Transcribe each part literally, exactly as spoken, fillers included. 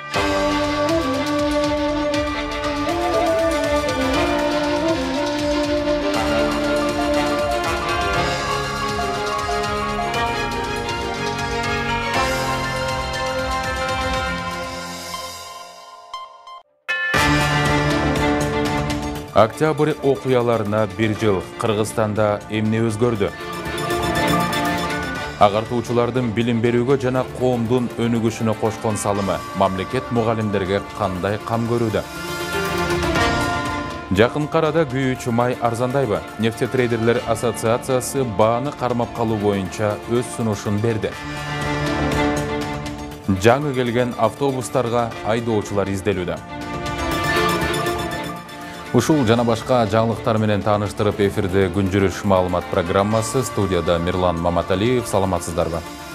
Октябрь окуяларына бир жыл. Кыргызстанда эмне өзгөрдү? Агартуучулардын билим берүүгө жана коомдун өнүгүшүнө кошкон салымы мамлекет мугалимдерге кандай кам көрүүдө? Жакын арада күйүүчү май арзандайбы? Нефтетрейдерлер ассоциациясы бааны кармап калуу боюнча өз сунушун берди. Жаңы келген автобустарга айдоочулар изделүүдө. Ушул жана башка жаңылыктар менен тааныштырып эфирде күн жүрүш маалымат программасы. Студияда Мирлан Маматалиев. Саламатсыздарбы?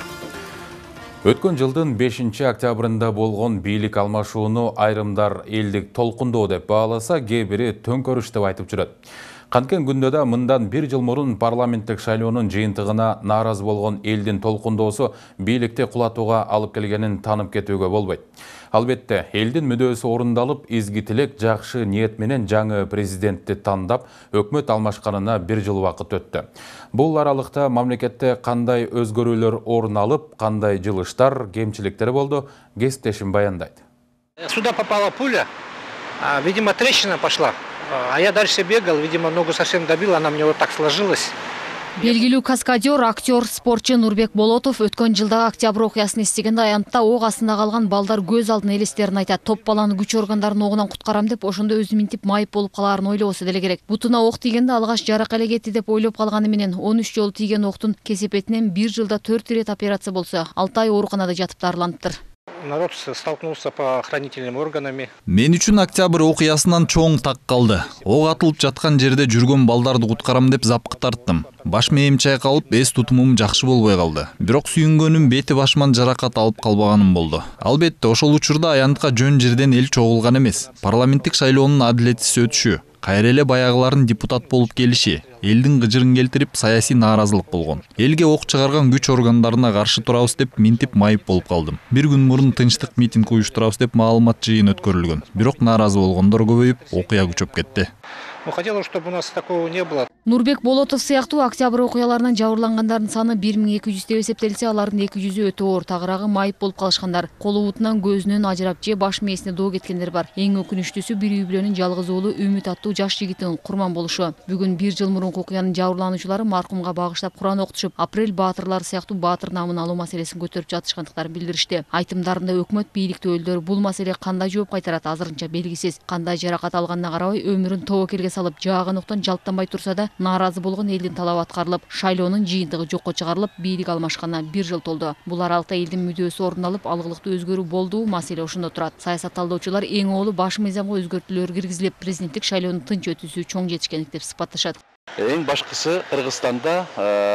Өткөн жылдын бешинчи октябрында болгон бийлик алмашууну айрымдар элдик толкундоо деп бааласа, кээ бири төңкөрүш деп айтып жүрөт. Канткен күндө да мындан бир жыл мурун парламенттик шайлоонун жыйынтыгына нааразы болгон элдин толкундоосу бийликти кулатууга алып келгенин таанып кетүүгө болбойт. Албетте, элдин мүдөөсү орундалып, изги тилек, жакшы ниет менен жаңы президентти тандап, өкмөт алмашканына бир жыл убакыт өттү. Бул аралыкта мамлекетте кандай өзгөрүүлөр орун алып, кандай жылыштар, кемчиликтер болду, кесиптешим баяндайт. Сюда попала пуля, видимо, трещина пошла. А я дальше бегал, видимо, ногу совсем добил, она мне вот так сложилась. Белгилүү каскадер, актер, спортчу Нурбек Болотов өткөн жылдагы октябрь окуясын эстегенде аянтта ок астында калган балдар көз алдына элестерин айтат. Топ баланы күч органдарынын огунан куткарам деп, ошондо өзү минтип майып болуп калаарын ойлобосо деле керек. Бутуна ок тийгенде алгач жарак эле кетти деп ойлоп калганы менен он үч жолу тийген октун кесепетинен бир жылда төрт ирет операция болсо, алты ай ооруканада жатып дарыланыптыр. Народ столкнулся по охранительным органами. Мен үчүн октябрь окуясынан чоң так калды. Ок атылып жаткан жерде жүргөн балдарды куткарам деп запкы тарттым. Баш мээм чайкалып, эс тутумум жакшы болбой калды. Бирок сүйүнгөнүм бети башыман жаракат алып калбаганым болду. Албетте, ошол учурда аянтка жөн жерден эл чогулган эмес. Парламенттик шайлоонун адилетсиз өтүшү, кайра эле баягылардын депутат болуп келиши, элдин гыжырын келтирип саясий нааразылык болгон. Элге ок чыгарган күч органдарына каршы турабыз деп минтип майып болуп калдым. Бир күн мурун тынчтык митинг уюштурабыз деп маалымат жыйын өткөрүлгөн. Бирок нааразы болгондор көбөйүп, окуя күчөп кетти. Ну, хотелось, чтобы у нас такого не было. Нурбек Болотов сыяктуу октябрь окуяларынан жабырлангандардын саны бир миң эки жүз деп эсептелсе, алардын эки жүзү өтө оор, тагыраагы майып болуп калышкандар, колу бутунан көзүнөн ажырап же баш мээсине доо кеткендер бар. Эң өкүнүчтүүсү бир үй бүлөнүн жалгыз уулу Үмүт аттуу жаш жигитин курман болушу. Бүгүн бир жыл мурунку окуянын жабырлануучулары маркумга багыштап Куран окутушуп, апрель баатырлары сыяктуу баатыр наамын алуу маселесин көтөрүп жатышкандыктарын билдиришти. Айтымдарында өкмөт бийликти өлдөр бул маселе кандай жооп кайтарат азырынча белгисиз. Кандай жаракат алганына карабай өмүрүн тобокелге салып, жааган октон жалттанбай турса да, нааразы болгон элдин талабы аткарылып, шайлоонун жыйынтыгы жокко чыгарылып, бийлик алмашканына бир жыл толду. Бул аралыкта элдин мүдөөсү орундалып, алгылыктуу өзгөрүү болду, маселе ошондо турат. Саясат талдоочулар эң оолу баш мыйзамга өзгөртүүлөр киргизилип, президенттик шайлоонун тынч өтүүсү чоң жетишкендик деп сыпатташат. Эң башкысы Кыргызстанда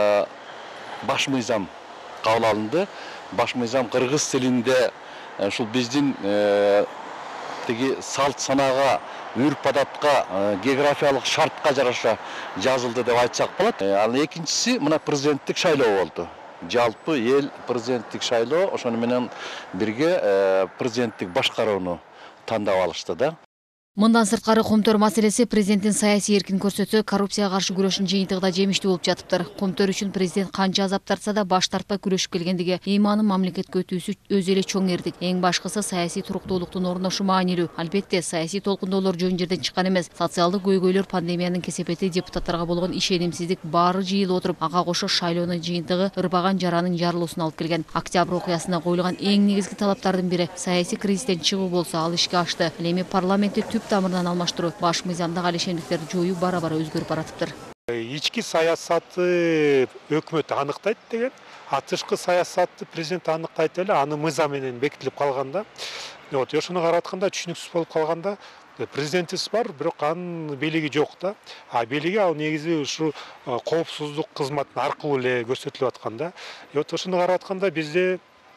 баш мыйзам кабыл алынды. Баш мыйзам кыргыз тилинде ушул биздин тиги салт санаага, үрп адатка, географиялык шартка жараша жазылды деп айтсак болот. Ал экинчиси мына президенттик шайлоо болду. Жалпы эл президенттик шайлоо, ошону менен бирге президенттик башкарууну тандап алышты да. Мындан сырткары Комтөр маселеси президенттин саясий эркин көрсөтсө, коррупцияга каршы күрөшүн жыйынтыгында жемиштүү болуп жатыптыр. Комтөр үчүн президент канча азап тартса да баш тартпай күрөшүп келгендиги, эми анын мамлекетке өтүүсү өзү эле чоң эрдик. Эң башкысы саясий туруктуулуктун орношу маанилүү. Албетте, саясий толкундоолор жөн жерден чыккан эмес. Социалдык көйгөйлөр, пандемиянын кесепети, депутаттарга болгон ишенимсиздик баары жыйылып отуруп, ага кошо шайлоонун жыйынтыгы ырбаган жаранын жарылуусуна алып келген. Октябрь окуясына коюлган эң негизги талаптардын бири саясий кризистен чыгуу болсо, ал ишке ашты. Ал эми парламентти түп тамырынан алмаштыруу, баш мыйзамдагы алешендиктерди жоюу бара-бара өзгөрүп баратыптыр. Ички саясатты өкмөт аныктайт деген, а тышкы саясатты президент аныктайт эле, аны мыйзам менен бекитилип калганда, вот ошону каратканда түшүнүксүз болуп калганда, президентибиз бар, бирок анын бийлиги жок да. А бийлиги ал негизи ушу коопсуздук кызматы аркылуу эле көрсөтүлүп атканда. Вот ошону каратканда бизде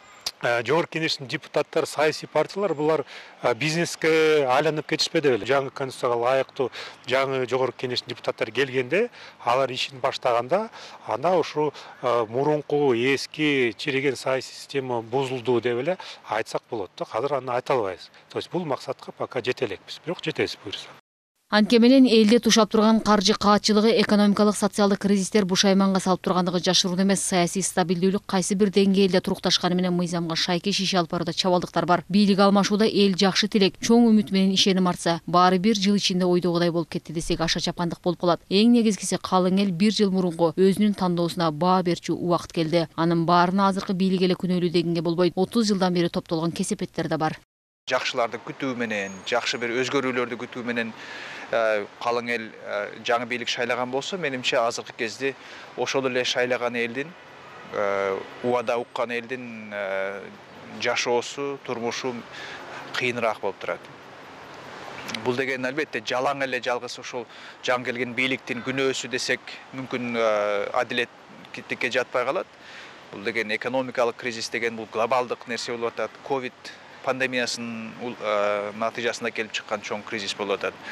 Жогорку Кеңештин депутаттары, саясий партиялар булар бизнеске айланып кетишпеди беле. Жаңы конституцияга ылайыктуу жаңы Жогорку Кеңештин депутаттары келгенде, алар ишин баштаганда, анда ушу мурунку эски чиреген саясий система бузулду деп эле айтсак болот да. Азыр аны айта албайбыз. То есть бул максатка пока жете элекпиз. Бирок жетебиз буюрса. Анткени менен элде тушап турган каржы каатчылыгы, экономикалык, социалдык кризистер бушайманга салып тургандыгы жашыруун эмес. Саясий стабилдүүлүк кайсы бир деңгээлде турукташканы менен мыйзамга шайке шише алып барууда чабалдыктар бар. Бийлик алмашууда эл жакшы тилек, чоң үмүт менен ишеним артса, баары бир жыл ичинде ойдогудай болуп кетти десек аша чапандык болуп калат. Эң негизгиси калың эл бир жыл мурунку өзүнүн тандоосуна баа берчү убакыт келди. Анын баарына азыркы бийлик эле күнөөлүү дегенге болбойт. отуз жылдан бери топтолгон кесепеттер да бар. Жакшыларды күтүү менен, жакшы бир өзгөрүүлөрдү күтүү менен калың эл жаңы бийлик шайлаган болсо, менимче азыркы кезде ошол эле шайлаган элдин, убада уккан элдин жашоосу, турмушу кыйыныраак болуп турат. Бул деген албетте жалаң эле жалгыз ошол жаңы келген бийликтин күнөөсү десек, мүмкүн адилеттикке жатпай калат. Бул деген экономикалык кризис деген бул глобалдык нерсе болуп атат. Ковид пандемиясынын натыйжасында келип чыккан чоң кризис болуп атат.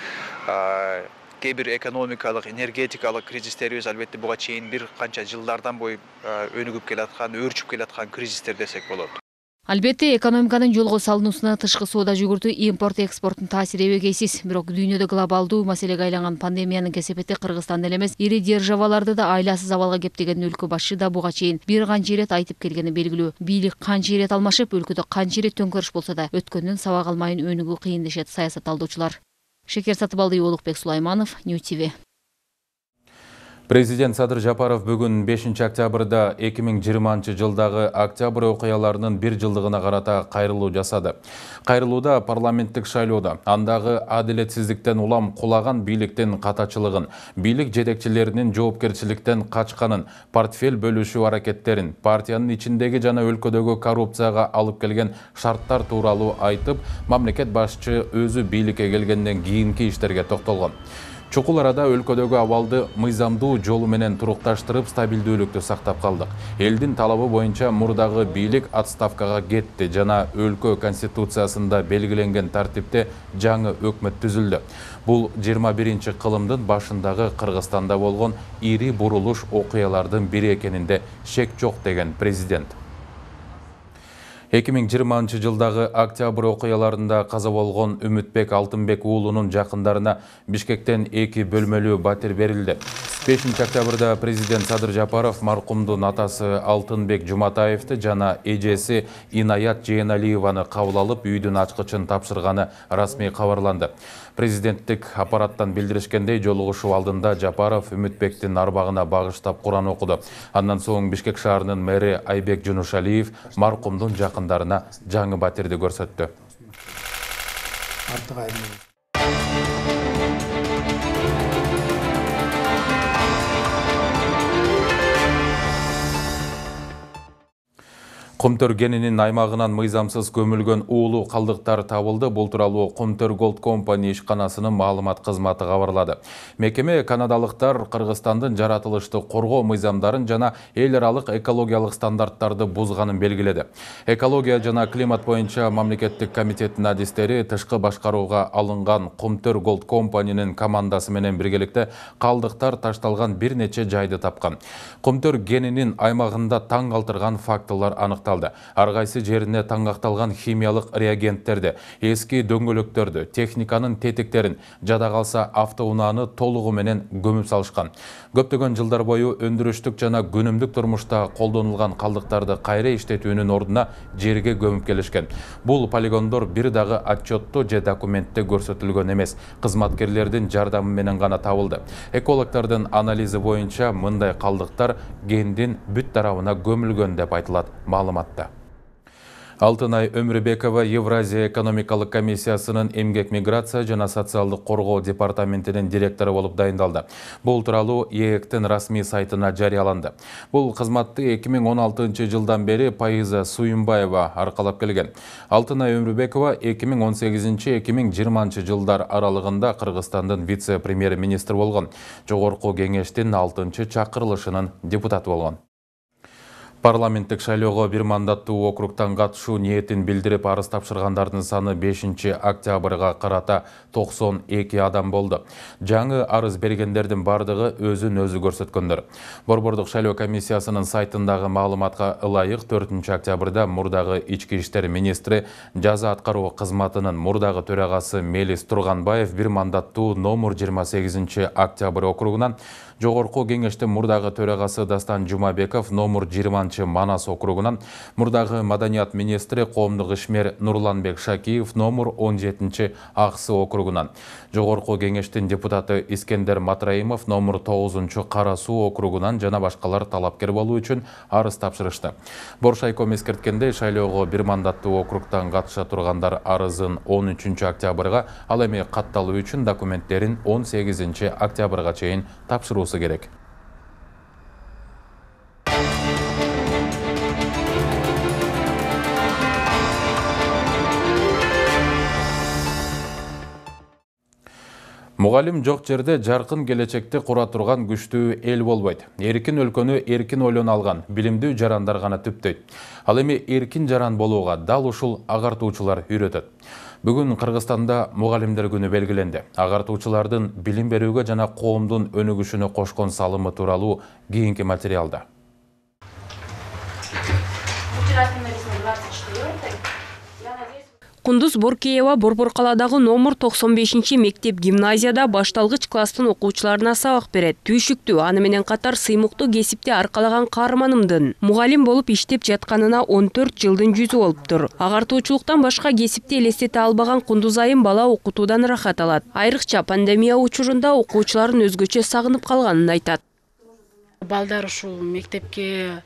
Кээ бир экономикалык, энергетикалык кризистерибиз албетте буга чейин бир канча жылдардан бою өнүгүп келаткан, өөрчүп келаткан кризистер десек болот. Албетте, экономиканын жолго салынуусуна тышкы соода жүгүртүү, импорт экспорттун таасири эбегейсиз. Бирок дүйнөдө глобалдуу маселеге айланган пандемиянын кесепети Кыргызстанда эле эмес, ири державаларды да айласыз абалга кептеген өлкө башы да буга чейин бир канча ирет айтып келгени белгилүү. Бийлик канча ирет алмашып, өлкөдө канча ирет төңкөрүш болсо да, өткөндөн сабак алмайын өнүгүү кыйын дешет саясат алдоочулар. Шекер Сатыбалды, Улукбек Сулайманов, Нью ти ви. Президент Садыр Жапаров бүгін бешинчи октябрда эки миң жыйырманчы жылдагы октябрь окуяларынын бир жылдыгына карата кайрылуу жасады. Кайрылууда парламенттик шайлоодо андагы адилетсиздиктен улам кулаган бийликтин катачылыгын, бийлик жетекчилеринин жоопкерчиликтен качканын, портфель бөлүшүү аракеттерин, партиянын ичиндеги жана өлкөдөгү коррупцияга алып келген шарттар тууралуу айтып, мамлекет башчы өзү бийликке келгенден кийинки иштерге токтолгон. Чукул арада өлкөдөгү абалды мыйзамдуу жолу менен турукташтырып, стабилдүүлүктү сактап калдык. Элдин талабы боюнча мурдагы бийлик отставкага кетти жана өлкө конституциясында белгиленген тартипте жаңы өкмөт түзүлдү. Бул жыйырма биринчи кылымдын башындагы Кыргызстанда болгон ири бурулуш окуялардын бири экенинде шек жок деген президент. эки миң жыйырманчы жылдагы октябрь окуяларында каза болгон Үмүтбек Алтынбек уулунун жакындарына Бишкектен эки бөлмөлүү батир берилди. бешинчи октябрда президент Садыр Жапаров маркумдун атасы Алтынбек Жуматаевди жана эжеси Инаят Жээналиеваны кабыл алып, үйдүн ачкычын тапшырганы расмий кабарланды. Президенттик аппараттан билдиришкендей, жолугушуу алдында Жапаров Үмүтбектин арбагына багыштап Куран окуду. Андан соң Бишкек шаарынын мэри Айбек Жунушалиев маркумдун жакындарына жаңы батирди көрсөттү. Кумтөр кенинин аймагынан мыйзамсыз көмүлгөн уулуу калдыктар табылды. Бул тууралуу Кумтөр Gold Company ишканасынын маалымат кызматы кабарлады. Мекеме канадалыктар Кыргызстандын жаратылышты коргоо мыйзамдарын жана эл аралык экологиялык стандарттарды бузганын белгиледи. Экология жана климат боюнча мамлекеттик комитеттин адистери тышкы башкарууга алынган Кумтөр Gold Company'нин командасы менен биргеликте калдыктар ташталган бир нече жайды тапкан. Кумтөр кенинин аймагында таң калтырган фактылар аныкталды. Ар кайсы жерине таңгакталган химиялык реагенттерди, эски дөңгөлөктөрдү, техниканын тетиктерин, жада калса автоунааны толугу менен көмүп салышкан. Көптөгөн жылдар бою өндүрүштүк жана күнүмдүк турмушта колдонулган калдыктарды кайра иштетүүнүн ордуна жерге көмүп келишкен. Бул полигондор бир дагы отчетту же документте көрсөтүлгөн эмес, кызматкерлердин жардамы менен гана табылды. Экологдордун анализи боюнча мындай калдыктар кендин бүт тарабына көмүлгөн деп айтылат маалыматта. Алтынай Өмүрбекова Евразия экономикалык комиссиясынын эмгек миграция жана социалдык коргоо департаментинин директору болуп дайындалды. Бул тууралуу ээктин расмий сайтына жарыяланды. Бул кызматты эки миң он алтынчы жылдан бери Пайыза Суюмбаева аркалап келген. Алтынай Өмүрбекова эки миң он сегизинчи — эки миң жыйырманчы жылдар аралыгында Кыргызстандын вице-премьер-министри болгон. Жогорку кеңештин алтынчы чакырылышынын депутаты болгон. Парламенттик шайлоого бир мандаттуу округтан катышуу ниетин билдирип арыз тапшыргандардын саны бешинчи октябрга карата токсон эки адам болду. Жаңы арыз бергендердин бардыгы өзүн өзү көрсөткөндөр. Борбордук шайлоо комиссиясынын сайтындагы маалыматка ылайык төртүнчү октябрда мурдагы ички иштер министри жаза аткаруу кызматынын мурдагы төрагасы Мелис Турганбаев бир мандаттуу номер жыйырма сегизинчи октябрь округунан, жогорку кеңештин мурдагы төрагасы Дастан Жумабеков номер жыйырманчы Манас округунан, мурдагы маданият министри коомдук ишмер Нурланбек Шакиев номер он жетинчи Аксы округунан, жогорку кеңештин депутаты Искендер Матраимов номер тогузунчу Кара Суу округунан жана башкалар талапкер болуу үчүн арыз тапшырышты. Боршайком эскерткендей, шайлоого бир мандаттуу округтан катыша тургандар арызын он үчүнчү октябрга, ал эми катталуу үчүн документтерин он сегизинчи октябрга чейин тапшыруу керек. Мугалим жок жерде жаркын келечекти кура турган күчтүү эл болбойт. Эркин өлкөнү эркин ойлоно алган билимдүү жарандар гана түптөйт. Ал эми эркин жаран болууга дал ушул агартуучулар үйрөтөт. Бүгүн Кыргызстанда мугалимдер күнү белгиленди. Агартуучулардын билим берүүгө жана коомдун өнүгүшүнө кошкон салымы тууралуу кийинки материалда. Кундуз Боркеева Борборкаладагы номер токсон бешинчи мектеп гимназияда башталгыч класстын окуучуларына сабак берет. Түйшүктүү, аны менен катар сыймыктуу кесипти аркалаган каарманымдын мугалим болуп иштеп жатканына он төрт жылдын жүзү болуптур. Агартуучулуктан башка кесипти элестете албаган Кундуз айым бала окутуудан рахат алат. Айрыкча пандемия учурунда окуучуларын өзгөчө сагынып калганын айтат. Балдар ушул мектепке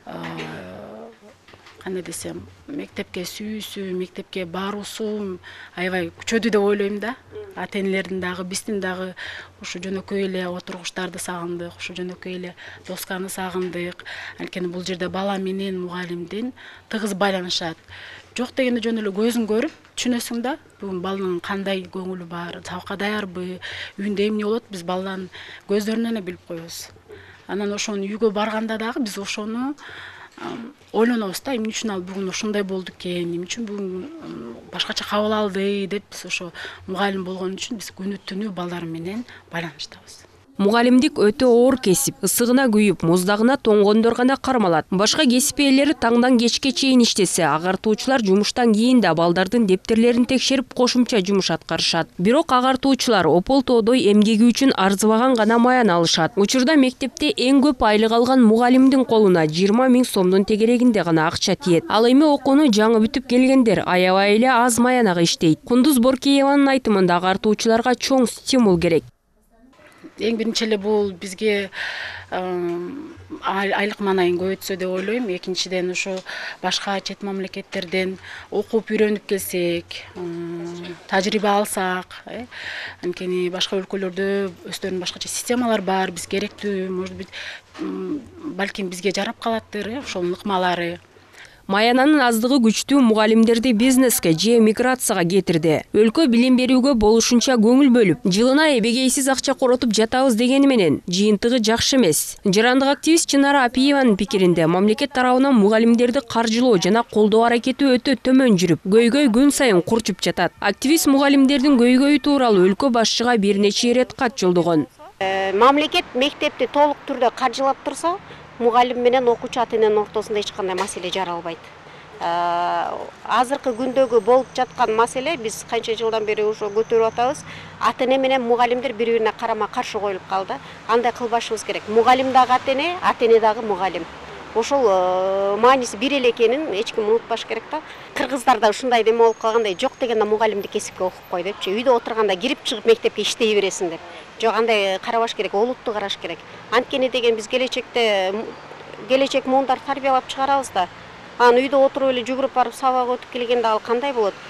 кандай десем, мектепке сүйүүсү, мектепке баруусу аябай күчөдү деп ойлойм да. Ата-энелердин дагы, биздин дагы ушу жөнөкөй эле отургучтарды сагындык, ушу жөнөкөй эле досканы сагындык. Анткени бул жерде бала менен мугалимдин тыгыз байланышат. Жок дегенде жөн эле көзүн көрүп түшүнөсүң да, бүгүн баланын кандай көңүлү бар, сабакка даярбы, үйүндө эмне болот, биз баланын көздөрүнөн эле билип коебуз. Анан ошону үйгө барганда дагы биз ошону ойлонобуз да, эмне үчүн ал бүгүн ушундай болду экен, эмне үчүн бүгүн башкача кабыл алды деп биз ошо мугалим болгон үчүн биз күнү түнү балдар менен байланыштабыз. Мугалимдик өтө оор кесип, ысыгына күйүп, муздагына тоңгондор гана кармалат. Башка кесип ээлери таңдан кечке чейин иштесе, агартуучулар жумуштан кийин да балдардын дептерлерин текшерип кошумча жумуш аткарышат. Бирок агартуучулар опол тоодой эмгеги үчүн арзыбаган гана маян алышат. Учурда мектепте эң көп айлык алган мугалимдин колуна жыйырма миң сомдун тегерегинде гана акча тиет. Ал эми окууну жаңы бүтүп келгендер аябай эле аз маянага иштейт. Кундуз Боркееванын айтымында агартуучуларга чоң стимул керек. Эң биринчи эле бул бизге айлык маанайын көбөйтсө деп ойлойм. Экинчиден ушу башка чет мамлекеттерден окуп үйрөнүп келсек, тажрыйба алсак, анткени башка өлкөлөрдө өздөрүнүн башкача системалар бар, биз керектүү, может быть, балким бизге жарап калаттыр, ошонун ыкмалары. Маянанын аздыгы күчтүү мугалимдерди бизнеске же миграцияга кетирди. Өлкө билим берүүгө болушунча көңүл бөлүп, жылына эбегейсиз акча коротуп жатабыз дегени менен жыйынтыгы жакшы эмес. Жарандык активист Чынара Апиеванын пикиринде, мамлекет тарабынан мугалимдерди каржылоо жана колдоо аракети өтө төмөн жүрүп, көйгөй күн сайын курчуп жатат. Активист мугалимдердин көйгөйү тууралуу өлкө башчыга бир нече ирет кат жолдогон. Мамлекет мектепти толук түрдө каржылап турса, мугалим менен окуучу ата-эненин ортосунда эч кандай маселе жаралбайт. Азыркы күндөгү болуп жаткан маселе, биз канча жылдан бери ошо көтөрүп атабыз. Ата-эне менен мугалимдер бири-бирине карама каршы коюлуп калды. Андай кылбашыбыз керек. Мугалим дагы ата-эне, ата-эне дагы мугалим. Ошол мааниси бир эле экенин эч ким унутпаш керек да. Кыргыздарда ушундай деме болуп калгандай, жок дегенде мугалимди кесипке окуп кой депчи. Үйдө отурганда кирип чыгып мектепке иштей бересиң деп. Жок, андай карабаш керек, олутту караш керек. Анткени деген биз келечекте келечек муундар тарбиялап чыгарабыз да. Анан үйдө отуруп эле жүгүрүп барып сабак өтүп келгенде ал кандай болот?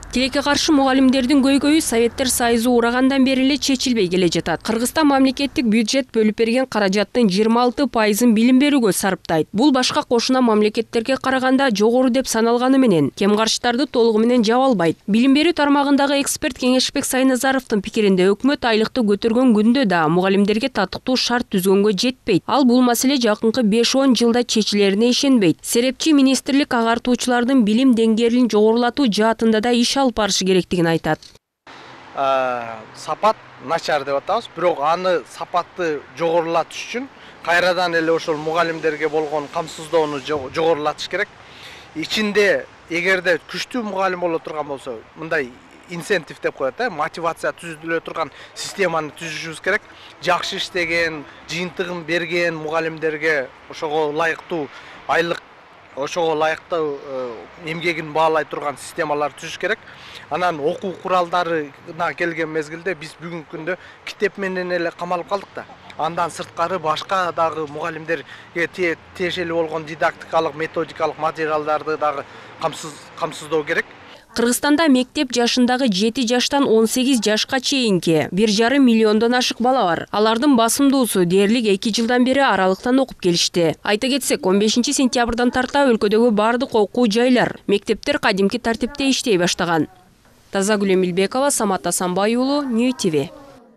Тилекке каршы мугалимдердин көйгөйү Советтер Союзу урагандан бери эле чечилбей келе жатат. Кыргызстан мамлекеттик бюджет бөлүп берген каражаттын жыйырма алты пайызын билим берүүгө сарптайт. Бул башка кошуна мамлекеттерге караганда жогору деп саналганы менен кем каршыларды толугу менен жаба албайт. Билим берүү тармагындагы эксперт Кеңешбек Сайназаровдун пикиринде өкмөт айлыкты көтөргөн күндө да мугалимдерге татыктуу шарт түзгөнгө жетпейт. Ал бул маселе жакынкы беш он жылда чечилерине ишенбейт. Серепчи министрлик агартуучулардын билим деңгээлин жогорулатуу жаатында да иш алып барышы керектигин айтат. Сапат начар деп атабыз, бирок аны сапатты жогорулатыш үчүн кайрадан эле ошол мугалимдерге болгон камсыздоону жогорулатыш керек. Ичинде эгерде күчтүү мугалим боло турган болсо, мындай инсентив деп коет, мотивация түзүлө турган системаны түзүшүбүз керек. Жакшы иштеген, жыйынтыгын берген мугалимдерге ошого ылайыктуу айлык, ошого ылайыктуу эмгегин баалай турган системалар түзүш керек. Анан окуу куралдарына келген мезгилде биз бүгүнкү күндө китеп менен эле камалып калдык да. Андан сырткары башка дагы мугалимдерге тиешелүү болгон дидактикалык, методикалык материалдарды дагы камсыздоо керек. Кыргызстанда мектеп жашындагы жети жаштан он сегиз жашка чейинки бир жарым миллиондон ашык бала бар. Алардын басымдуусу дээрлик эки жылдан бери аралыктан окуп келишти. Айта кетсек, он бешинчи сентябрдан тарта өлкөдөгү бардык окуу жайлар, мектептер кадимки тартипте иштей баштаган. Тазагүл Эмилбекова, Самат Асанбай уулу, Нью ти ви.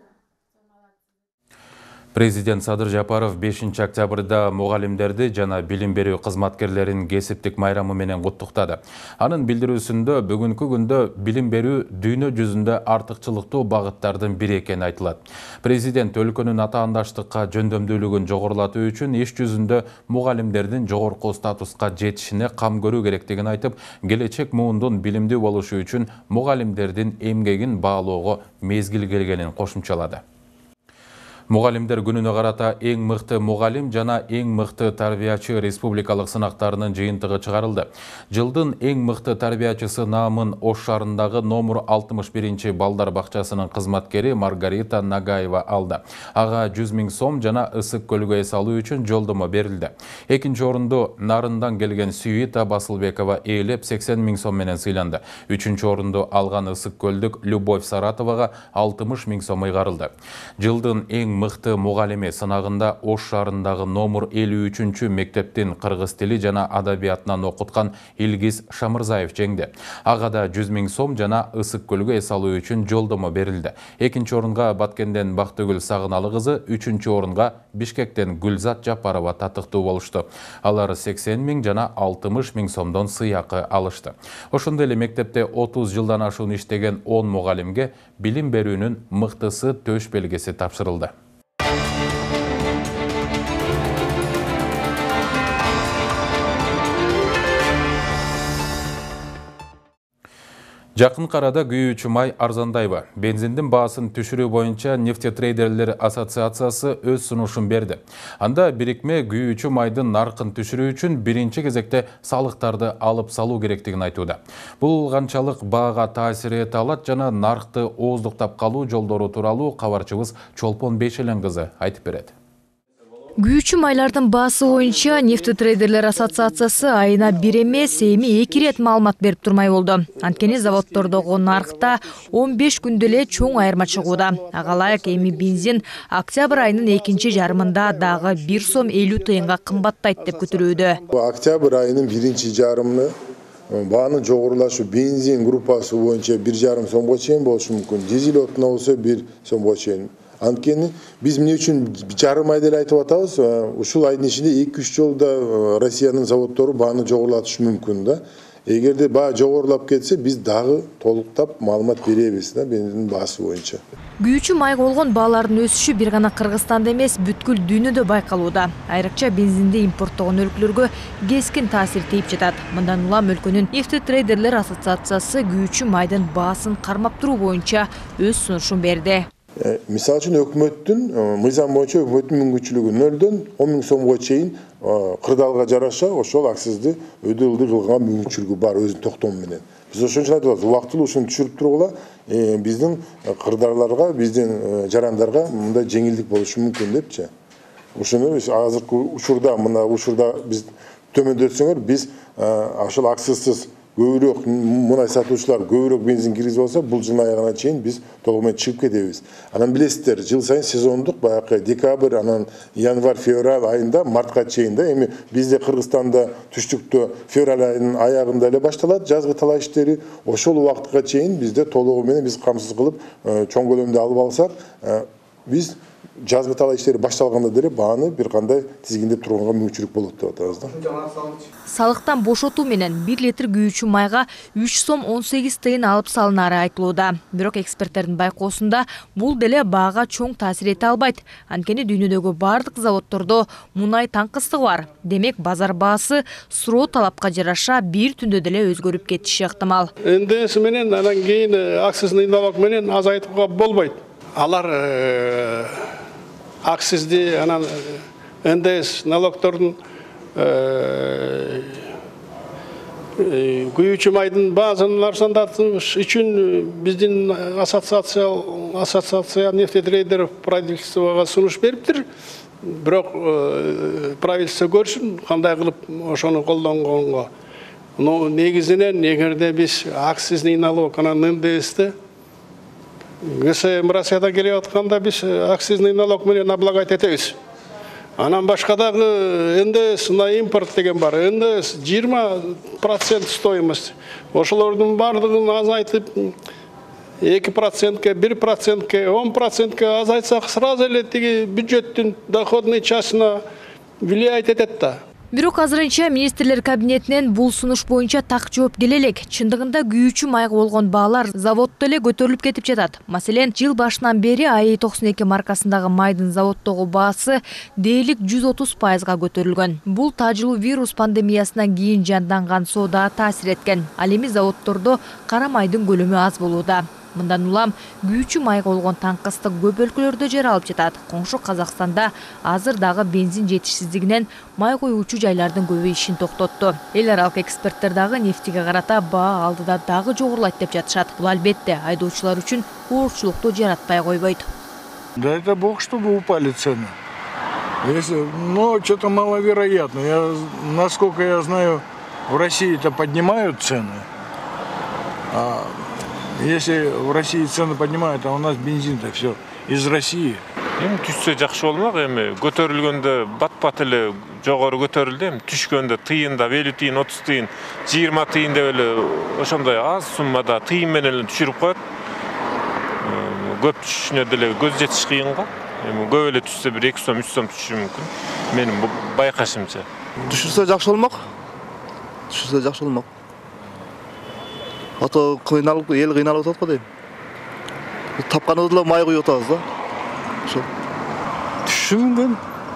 Президент Садыр Жапаров бешинчи октябрда мугалимдерди жана билим берүү кызматкерлерин кесиптик майрамы менен куттуктады. Анын билдирүүсүндө бүгүнкү күндө билим берүү дүйнө жүзүндө артыкчылыктуу багыттардын бири экени айтылат. Президент өлкөнүн атаандаштыкка жөндөмдүүлүгүн жогорулатуу үчүн иш жүзүндө мугалимдердин жогорку статуска жетишине кам көрүү керектигин айтып, келечек муундун билимдүү болушу үчүн мугалимдердин эмгегин баалоого мезгил келгенин кошумчалады. Мугалимдер күнүнө карата эң мыкты мугалим жана эң мыкты тарбиячы республикалык сынактарынын жыйынтыгы чыгарылды. Жылдын эң мыкты тарбиячысы наамын Ош шаарындагы номер алтымыш биринчи балдар бакчасынын кызматкери Маргарита Нагаева алды. Ага жүз миң сом жана ысык көлгө эс алуу үчүн жолдомо берилди. Экинчи орунду Нарындан келген Сүйита Басылбекова ээлеп сексен миң сом менен сыйланды. Үчүнчү орунду алган ысык көлдүк Любовь Саратовага алтымыш миң сом ыйгарылды. Жылдын эң мыкты мугалими сынагында Ош шаарындагы номер элүү үчүнчү мектептин кыргыз тили жана адабиятынан окуткан Илгиз Шамырзаев жеңди. Ага да жүз миң сом жана ысык көлгө эс алуу үчүн жолдомо берилди. Экинчи орунга Баткенден Бактыгүл Сагыналы кызы, үчүнчү орунга Бишкектен Гүлзат Жапарова татыктуу болушту. Алар сексен миң жана алтымыш миң сомдон сыйакы алышты. Ошондой эле мектепте отуз жылдан ашуун иштеген он мугалимге билим берүүнүн мыктысы төш белгиси тапшырылды. Жакын карада күйүүчү май арзандайбы? Бензиндин баасын түшүрүү боюнча нефтетрейдерлер ассоциациясы өз сунушун берди. Анда бирикме күйүүчү майдын наркын түшүрүү үчүн биринчи кезекте салыктарды алып салуу керектигин айтууда. Бул канчалык баага таасир эте алат жана наркты ооздуктап калуу жолдору тууралуу кабарчыбыз Чолпон Бейшелен кызы айтып берет. Күйүүчү майлардын баасы боюнча нефтетрейдерлер ассоциациясы айына бир эмес, эми эки ирет маалымат берип турмай болду. Анткени заводдордогу наркта он беш күндө эле чоң айырма чыгууда. Ага ылайык эми бензин октябрь айынын экинчи жарымында дагы бир сом элүү тыйынга кымбаттайт деп күтүлүүдө. Октябрь айынын биринчи жарымыны баанын жогорулашы бензин группасы боюнча бир жарым сомго чейин болушу мүмкүн. Дизель отуна болсо бир сомго чейин. Анткени биз эмне үчүн жарым айда эле айтып атабыз, ушул айдын ичинде эки үч жолда Россиянын заводдору бааны жогорулатышы мүмкүн да. Эгерде баа жогорулап кетсе, биз дагы толуктап маалымат беребиз да бензиндин баасы боюнча. Күйүүчү майга болгон баалардын өсүшү бир гана Кыргызстанда эмес, бүткүл дүйнөдө байкалууда. Айрыкча бензинди импорттогон өлкөлөргө кескин таасир тийип жатат. Мындан улам өлкөнүн нефтетрейдерлер ассоциациясы күйүүчү майдын баасын кармап туруу боюнча өз сунушун берди. Мисалы үчүн өкмөттүн мыйзам боюнча өкмөттүн мүмкүнчүлүгү нөлдөн он миң сомго чейин кырдаалга жараша ошол акцизди өдөөлдү кылганга мүмкүнчүлүгү бар өзүнүн токтому менен. Биз ошон үчүн айтып атабыз, убактылуу ушуну түшүрүп тургула биздин кырдаалдарга, биздин жарандарга мындай жеңилдик болушу мүмкүн депчи. Ушуну азыркы учурда, мына учурда биз төмөндөтсөңөр, биз ошол акцизсиз көбірек мұнай сатушылар көбірек бензин киргизип алса, бұл жыл аяғына чейин біз толығымен шығып кетебиз. Анан билесиздер, жыл сайын сезондук баягы декабрь, анан январь, февраль айында мартка чейин да, эми бизде Кыргызстанда түштүктө февраль айынын аягында эле башталат жазгы талаа иштери. Ошол убакытка чейин бизде толугу менен биз камсыз кылып, чоң көлөмдө алып алсак, биз жазгы талаа иштери башталганда деле бааны бир кандай тизгиндеп турганга мүмкүнчүлүк болот деп атабыз да. Салыктан бошотуу менен бир литр күйүүчү майга үч сом он сегиз тыйын алып салынары айтылууда. Бирок эксперттердин байкоосунда бул деле баага чоң таасир эте албайт. Анткени дүйнөдөгү бардык заводдордо мунай таңкыстыгы бар. Демек базар баасы суроо талапка жараша бир түндө деле өзгөрүп кетиши ыктымал. НДС менен анан кийин акцизный налог менен азайтууга болбойт. Алар акцизди анан НДС налогтордун күйүүчү майдын баазын арзандатыш үчүн биздин ассоциация ассоциация нефтетрейдеров правительствого сунуш бериптир. Бирок правительство көрсүн кандай кылып ошону колдонгонго. Но негизинен эгерде биз акцизный налог анан НДСти ГСМ Россияда келип атканда биз акцизный налог менен облагать этебиз. Анан башкадагы НДС на импорт деген бар. НДС жыйырма процент стоимость. Ошолордун бардыгын азайтып эки процентке, бир процентке, он процентке азайтсак сразу эле тиги бюджеттин доходный частына влиять этет да. Бирок азырынча министрлер кабинетинен бул сунуш боюнча так жооп келе элек. Чындыгында күйүүчү майга болгон баалар заводдо эле көтөрүлүп кетип жатат. Маселен, жыл башынан бери АИ токсон эки маркасындагы майдын заводдогу баасы дээрлик жүз отуз пайызга көтөрүлгөн. Бул тажылуу вирус пандемиясынан кийин жанданган соодага таасир эткен. Ал эми заводдордо кара майдын көлөмү аз болууда. Мындан улам күйүүчү майга болгон таңкыстык көп өлкөлөрдө жаралып жатат. Коңшу Казакстанда азыр дагы бензин жетишсиздигинен май коюучу жайлардын көбү ишин токтотту. Эл аралык эксперттер дагы нефтиге карата баа алдыда дагы жогорулайт деп жатышат. Бул албетте айдоочулар үчүн оорчулукту жаратпай койбойт. Да это бог, чтобы упали цены. Если, но что-то маловероятно. Я, насколько я знаю, в России-то поднимают цены. А если в России цены поднимают, а у нас бензин-то все из России. Эми түшсө жакшы болмак, эми көтөрүлгөндө бат-бат эле жогору көтөрүлдү, эми түшкөндө тыйында элүү тыйын, отуз тыйын, жыйырма тыйын деп эле ошондой аз суммада тыйын менен эле түшүрүп коет. Көп түшүнө деле көз жетиш кыйын го. Эми көп эле түшсө бир эки сом, үч сом түшүшү мүмкүн. Менин байкашымча. Түшүрсө жакшы болмок. Түшүрсө жакшы болмок. Ото кыйналып, эл кыйналып атат го дейм. Тапканыбызда май куюп атабыз да. Ошо. Түшүшү мүмкүн.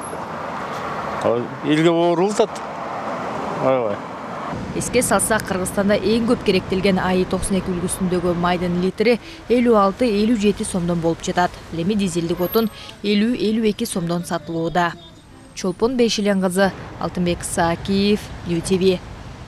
Элге оорулуп атат. Аябай. Эске салсак, Кыргызстанда эң көп керектелген АИ токсон эки үлгүсүндөгү майдын литри элүү алты элүү жети сомдон болуп жатат. Эми дизелдик отун элүү элүү эки сомдон сатылууда. Чолпон Бейшилен кызы, Алтынбек Саакиев, Ю Ти Ви.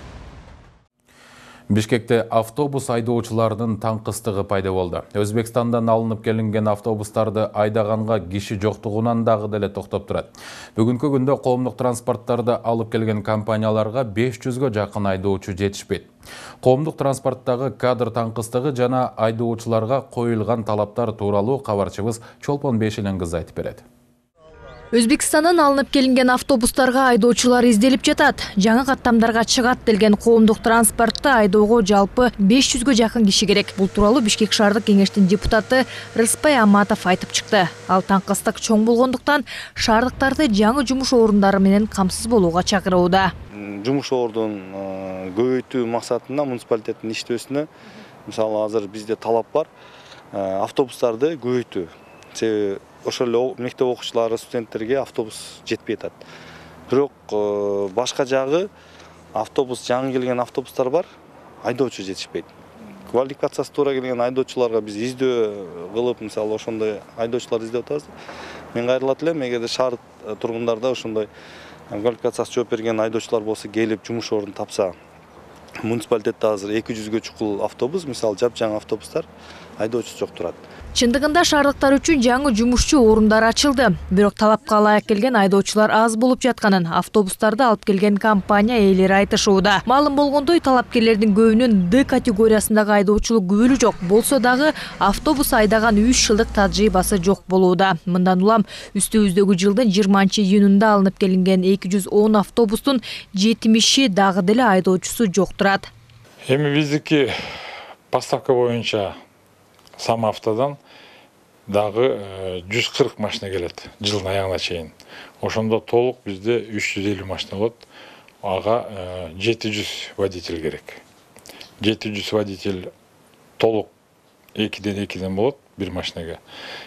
Бишкекте автобус айдоочуларынын таңкыстыгы пайда болду. Өзбекстандан алынып келинген автобустарды айдаганга киши жоктугунан дагы деле токтоп турат. Бүгүнкү күндө коомдук транспорттарды алып келген компанияларга беш жүзгө жакын айдоочу жетишпейт. Коомдук транспорттагы кадр таңкыстыгы жана айдоочуларга коюлган талаптар тууралуу кабарчыбыз Чолпон Бейшилен кызы айтып берет. Өзбекстандан алынып келинген автобустарга айдоочулар изделип жатат. Жаңы каттамдарга чыгат делген коомдук транспортто айдоого жалпы беш жүзгө жакын киши керек. Бул тууралуу Бишкек шаардык кеңештин депутаты Рыспай Аматов айтып чыкты. Ал таңкыстык чоң болгондуктан шаардыктарды жаңы жумуш орундары менен камсыз болууга чакырууда. Жумуш ордун көбөйтүү максатында муниципалитеттин иштөөсүнө мисалы азыр бизде талап бар автобустарды көбөйтүү. Себеби ошол эле мектеп окуучулары, студенттерге автобус жетпей атат. Бирок башка жагы автобус жаңы келген автобустар бар, айдоочу жетишпейт. Квалификациясы туура келген айдоочуларга биз издөө кылып, мисалы ошондой айдоочулар издеп атабыз. Мен кайрылат элем, эгерде шаар тургундарда ошондой квалификациясы жооп берген айдоочулар болсо, келип жумуш ордун тапса, муниципалитетте азыр эки жүзгө чукул автобус, мисалы жапжаңы автобустар, айдоочусу жок турат. Чындыгында шаардыктар үчүн жаңы жумушчу орундар ачылды. Бирок талапка ылайык келген айдоочулар аз болуп жатканын автобустарды алып келген компания ээлери айтышууда. Маалым болгондой, талапкерлердин көбүнүн Д категориясындагы айдоочулук күбөлү жок. Болсо дагы автобус айдаган үч жылдык тажрыйбасы жок болууда. Мындан улам үстүбүздөгү жылдын жыйырманчы июнунда алынып келинген эки жүз он автобустун жетимиши дагы деле айдоочусу жок турат. Эми биздики поставка боюнча Самавтодан дагы жүз кырк машина келет жылдын аягына чейин. Ошондо толук бизде үч жүз элүү машина болот. Ага жети жүз водитель керек. жети жүз водитель толук экиден экиден болот бир машинага.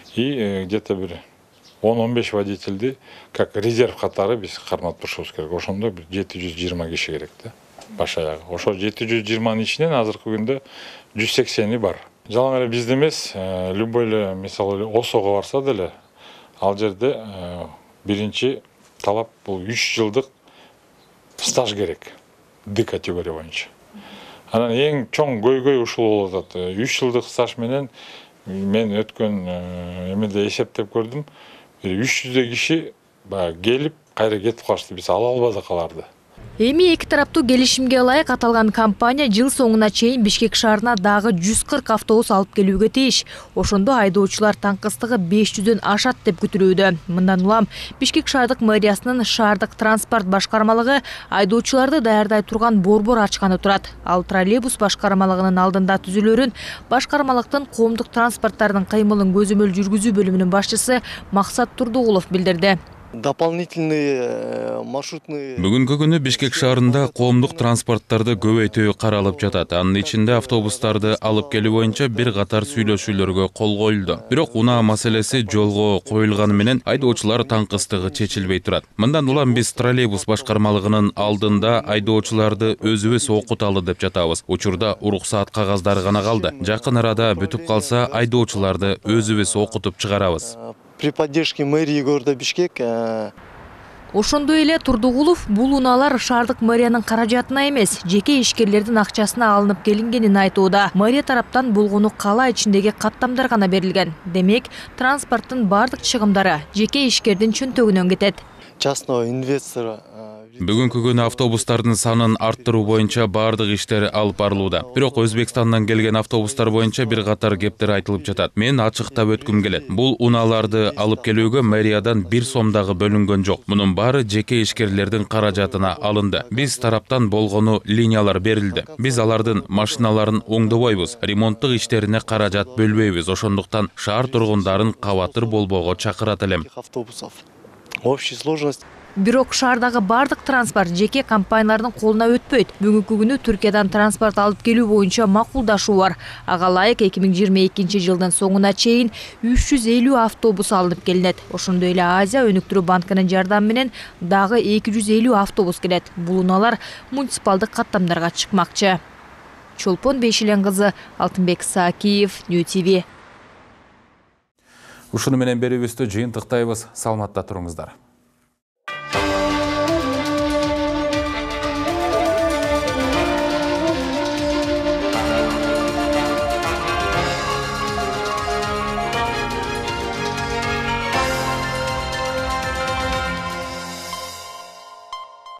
И где-то бир он он беш водительди как резерв катары биз кармап турушубуз керек. Ошондо бир жети жүз жыйырма киши керек да. Баш аягы. Ошо жети жүз жыйырманын ичинен азыркы күндө жүз сексени бар. Жалаң эле бизде эмес, любой эле мисалы Осого барса деле, ал жерде биринчи талап бул үч жылдык стаж керек. Д категория боюнча. Анан эң чоң көйгөй ушул болуп атат. үч жылдык стаж менен мен өткөн эмеде эсептеп көрдүм. үч жүздөй киши келип, кайра кетип калышты. Биз ала албадык аларды. Эми эки тараптуу келишимге ылайык аталган компания жыл соңуна чейин Бишкек шаарына дагы жүз кырк автобус алып келүүгө тийиш. Ошондо айдоочулар таңкыстыгы беш жүздөн ашат деп күтүлүүдө. Мындан улам Бишкек шаардык мэриясынын шаардык транспорт башкармалыгы айдоочуларды даярдай турган борбор ачканы турат. Ал троллейбус башкармалыгынын алдында түзүлөрүн башкармалыктын коомдук транспорттардын кыймылын көзөмөл жүргүзүү бөлүмүнүн башчысы Максат Турдугулов билдирди. Дополнительные маршрутные. Бүгүнкү күнү Бишкек шаарында коомдук транспорттарды көбөйтүү каралып жатат. Анын ичинде автобустарды алып келүү боюнча бир катар сүйлөшүүлөргө кол коюлду. Бирок унаа маселеси жолго коюлганы менен айдоочулар таңкыстыгы чечилбей турат. Мындан улам биз троллейбус башкармалыгынын алдында айдоочуларды өзүбүз окуталы деп жатабыз. Учурда уруксаат кагаздары гана калды. Жакын арада бүтүп калса айдоочуларды өзүбүз окутуп чыгарабыз. При поддержке мэрии города Бишкек. Ошондой эле Турдугулов бул унаалар шаардык мэриянын каражатына эмес, жеке ишкерлердин акчасына алынып келингенин айтууда. Мэрия тараптан болгону кала ичиндеги каттамдар гана берилген. Демек, транспорттун бардык чыгымдары жеке ишкердин чөнтөгүнөн кетет. Частного инвестора. Бүгүнкү күнү автобустардын санын арттыруу боюнча бардык иштер алып барылууда. Бирок Өзбекстандан келген автобустар боюнча бир катар кептер айтылып жатат. Мен ачыктап өткүм келет. Бул унааларды алып келүүгө мэриядан бир сом дагы бөлүнгөн жок. Мунун баары жеке ишкерлердин каражатына алынды. Биз тараптан болгону линиялар берилди. Биз алардын машиналарын оңдобойбуз, ремонттук иштерине каражат бөлбөйбүз. Ошондуктан шаар тургундарын кабатыр болбоого чакырат элем. Общая сложность. Бирок шаардагы бардык транспорт жеке компаниялардын колуна өтпөйт. Бүгүнкү күнү Түркиядан транспорт алып келүү боюнча макулдашуу бар. Ага ылайык эки миң жыйырма экинчи жылдын соңуна чейин үч жүз элүү автобус алынып келинет. Ошондой эле Азия өнүктүрүү банкынын жардамы менен дагы эки жүз элүү автобус келет. Бул унаалар муниципалдык каттамдарга чыкмакчы. Чолпон Бейшилен кызы, Алтынбек Саакиев, Нью ти ви. Ушуну менен берүүбүздү жыйынтыктайбыз. Саламатта туруңуздар.